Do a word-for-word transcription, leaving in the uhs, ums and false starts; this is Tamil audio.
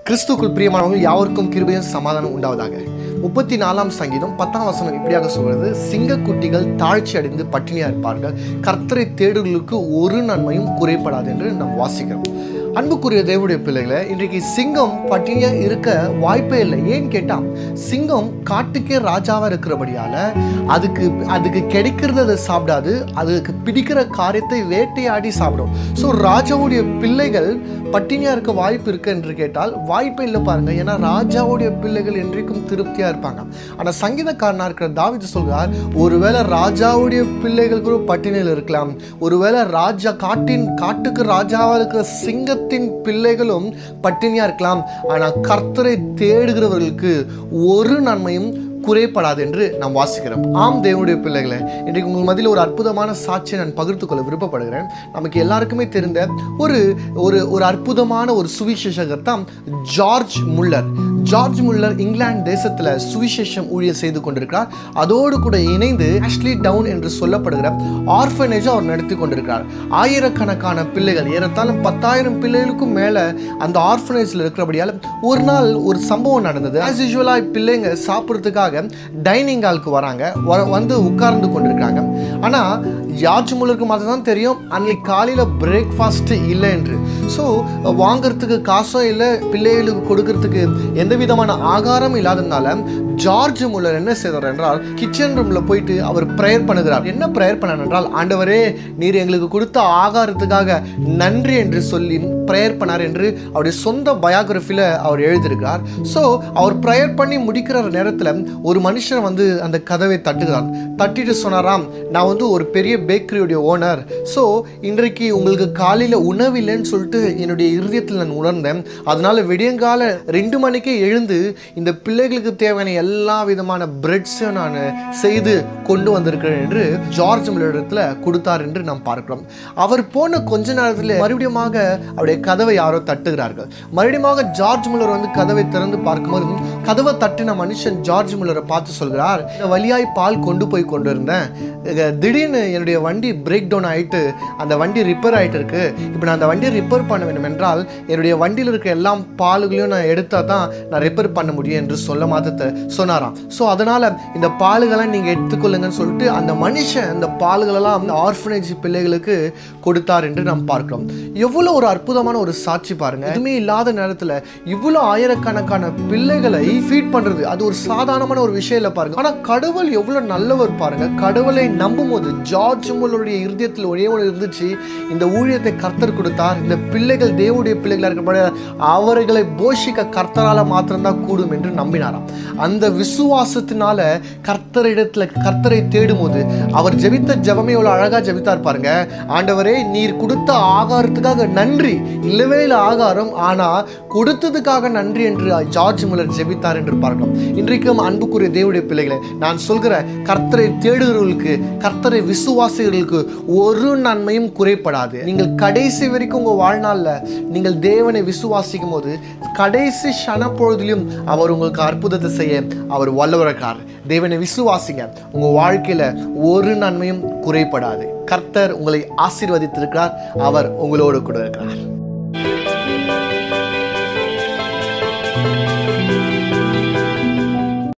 கிறிஸ்துக்குள் பிரியமானவர்கள் யாவருக்கும் கிருபையும் சமாதானம் உண்டாவதாக. முப்பத்தி நாலாம் சங்கீதம் பத்தாம் வசனம் இப்படியாக சொல்கிறது, சிங்கக்குட்டிகள் தாழ்ச்சி அடைந்து பட்டினியா இருப்பார்கள், கர்த்தரை தேடுகளுக்கு ஒரு நன்மையும் குறைப்படாது என்று நாம் வாசிக்கிறோம். அன்புக்குரிய தேவனுடைய பிள்ளைகளை, இன்றைக்கு சிங்கம் பட்டினியா இருக்க வாய்ப்பே இல்லை. ஏன்னு கேட்டால், சிங்கம் காட்டுக்கே ராஜாவாக இருக்கிறபடியால் அதுக்கு அதுக்கு கிடைக்கிறது அதை சாப்பிடாது, அதுக்கு பிடிக்கிற காரியத்தை வேட்டையாடி சாப்பிடும். ஸோ ராஜாவுடைய பிள்ளைகள் பட்டினியாக இருக்க வாய்ப்பு இருக்கு என்று கேட்டால் வாய்ப்பே இல்லை பாருங்க. ஏன்னா ராஜாவுடைய பிள்ளைகள் என்றைக்கும் திருப்தியாக இருப்பாங்க. ஆனால் சங்கீதக்காரனாக இருக்கிற தாவீது சொல்கிறார், ஒருவேளை ராஜாவுடைய பிள்ளைகள் கூட பட்டினியில் இருக்கலாம், ஒருவேளை ராஜா காட்டின் காட்டுக்கு ராஜாவாக இருக்கிற சிங்க பிள்ளைகளும் பட்டினியா இருக்கலாம், ஆனால் கர்த்தரை தேடுகிறவர்களுக்கு ஒரு நன்மையும் குறைப்படாது என்று நாம் வாசிக்கிறோம். ஆம் தேவனுடைய பிள்ளைகளை, இன்றைக்கு உங்கள் மத்தியில் ஒரு அற்புதமான சாட்சியை நான் பகிர்ந்து கொள்ள விருப்பப்படுகிறேன். நமக்கு எல்லாருக்குமே தெரிந்த ஒரு ஒரு ஒரு அற்புதமான ஒரு சுவிசேஷகர் தான் ஜார்ஜ் முல்லர். ஜார்ஜ் முல்லர் இங்கிலாந்து தேசத்தில் சுவிசேஷம் ஊழியர் செய்து கொண்டிருக்கிறார். அதோடு கூட இணைந்து ஆஷ்லி டவுன் என்று சொல்லப்படுகிற ஆர்ஃபனேஜை அவர் நடத்தி கொண்டிருக்கிறார். ஆயிரக்கணக்கான பிள்ளைகள், ஏறத்தாழ பத்தாயிரம் பிள்ளைகளுக்கும் மேலே அந்த ஆர்ஃபனேஜில் இருக்கிறபடியால் ஒரு நாள் ஒரு சம்பவம் நடந்தது. ஆஸ் யூஸ்வலாக பிள்ளைங்க சாப்பிட்றதுக்காக டைனிங் ஹாலுக்கு வராங்க, வந்து உட்கார்ந்து கொண்டிருக்காங்க. ஆனால் ஜார்ஜ் முல்லருக்கு மட்டும் தான் தெரியும் அன்னைக்கு காலையில் பிரேக்ஃபாஸ்ட் இல்லை என்று. ஸோ வாங்கிறதுக்கு காசும் இல்லை, பிள்ளைகளுக்கு கொடுக்கறதுக்கு எந்த விதமான ஆகாரம் இல்லாததுனால ஜார்ஜ் முல்லர் என்ன செய்தார் என்றால், கிச்சன் ரூமில் போயிட்டு அவர் ப்ரேயர் பண்ணுகிறார். என்ன ப்ரேயர் பண்ணார் என்றால், ஆண்டவரே நீர் எங்களுக்கு கொடுத்த ஆகாரத்துக்காக நன்றி என்று சொல்லி ப்ரேயர் பண்ணார் என்று அவருடைய சொந்த பயோகிராஃபியில் அவர் எழுதியிருக்கிறார். ஸோ அவர் ப்ரேயர் பண்ணி முடிக்கிற நேரத்தில் ஒரு மனுஷன் வந்து அந்த கதவை தட்டுகிறார். தட்டிட்டு சொன்னாராம், நான் வந்து ஒரு பெரிய பேக்கரியுடைய ஓனர், ஸோ இன்றைக்கு உங்களுக்கு காலையில் உணவு இல்லைன்னு சொல்லிட்டு என்னுடைய இருதயத்தில் நான் உணர்ந்தேன். அதனால விடியங்கால ரெண்டு மணிக்கே எழுந்து இந்த பிள்ளைகளுக்கு தேவையான எல்லா விதமான பிரெட்ஸையும் நான் செய்து கொண்டு வந்திருக்கிறேன் என்று ஜார்ஜ் முல்லரிடத்தில் கொடுத்தார் என்று நாம் பார்க்கிறோம். அவர் போன கொஞ்ச நேரத்தில் மறுபடியும் அவருடைய கதவை யாரோ தட்டுகிறார்கள். மறுபடியும் ஜார்ஜ் முல்லர் வந்து கதவை திறந்து பார்க்கும்போது கதவை தட்டின மனுஷன் ஜார்ஜ் முல்லரை பார்த்து சொல்கிறார், வழியாய் பால் கொண்டு போய் கொண்டு இருந்தேன், திடீர்னு என்னுடைய வண்டி பிரேக் டவுன் ஆகிட்டு அந்த வண்டி ரிப்பேர் ஆகிட்டு இருக்கு. இப்போ நான் அந்த வண்டியை ரிப்பேர் பண்ண வேண்டும் என்றால் என்னுடைய வண்டியில் இருக்க எல்லா பாலுகளையும் நான் எடுத்தால் தான் நான் ரிப்பேர் பண்ண முடியும் என்று சொல்ல மாதத்தை சொன்னாராம். ஸோ அதனால் இந்த பாலுகள்லாம் நீங்கள் எடுத்துக்கொள்ளுங்கன்னு சொல்லிட்டு அந்த மனுஷன் இந்த பாலுகளெல்லாம் ஆர்ஃபனேஜ் பிள்ளைகளுக்கு கொடுத்தார் என்று நாம் பார்க்கிறோம். எவ்வளோ ஒரு அற்புதமான ஒரு சாட்சி பாருங்க. எதுவுமே இல்லாத நேரத்தில் இவ்வளோ ஆயிரக்கணக்கான பிள்ளைகளை ஃபீட் பண்ணுறது அது ஒரு சாதாரணமான ஒரு விஷயம் இல்லை பாருங்க. ஆனால் கடவுள் எவ்வளோ நல்லவர் பாருங்க. கடவுளை நம்பும் போது ஜார்ஜ் முல்லருடைய இருதயத்தில் ஒரே ஒன்று இருந்துச்சு, இந்த ஊழியத்தை கர்த்தர் கொடுத்தார், இந்த பிள்ளைகள் தேவனுடைய பிள்ளைகளாக இருக்கப்பட அவர்களை போஷிக்க கர்த்தரால் மாத்திரம்தான் கூடும் என்று நம்பினாராம். அந்த விசுவாசத்தினால கர்த்தரிடத்துல கர்த்தரை தேடும் போது அவர் ஜெபித்த ஜெபமே எவ்வளவு அழகா ஜெபித்தார் பாருங்க. ஆண்டவரே நீர் கொடுத்த ஆகாரத்துக்காக நன்றி, இல்லவே இல்லை ஆகாரம், ஆனா கொடுத்ததுக்காக நன்றி என்று ஜார்ஜ் முல்லர் ஜெபித்தார் என்று பார்க்கலாம். இன்றைக்கும் அன்புக்குரிய தேவனுடைய பிள்ளைகளை, நான் சொல்கிற கர்த்தரை தேடுகிறவர்களுக்கு, கர்த்தரை விசுவாசிகளுக்கு ஒரு நன்மையும் குறைப்படாது. நீங்கள் கடைசி வரைக்கும் உங்க வாழ்நாள்ல நீங்கள் தேவனை விசுவாசிக்கும் போது கடைசி க்ஷண பொழுதிலும் அவர் உங்களுக்கு அற்புதத்தை செய்ய அவர் வல்லவரார். தேவனை விசுவாசிங்க, உங்க வாழ்க்கையில ஒரு நன்மையும் குறைப்படாது. கர்த்தர் உங்களை ஆசீர்வதித்திருக்கிறார், அவர் உங்களோடு கூட இருக்கிறார்.